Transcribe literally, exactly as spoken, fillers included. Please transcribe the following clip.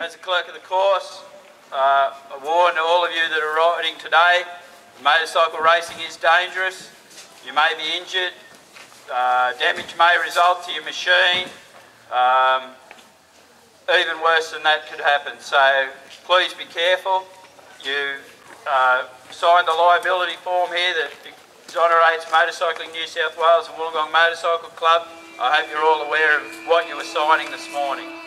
As a clerk of the course, uh, I warn all of you that are riding today, motorcycle racing is dangerous. You may be injured, uh, damage may result to your machine, um, even worse than that could happen. So please be careful. You uh, signed the liability form here that exonerates Motorcycling New South Wales and Wollongong Motorcycle Club. I hope you're all aware of what you were signing this morning.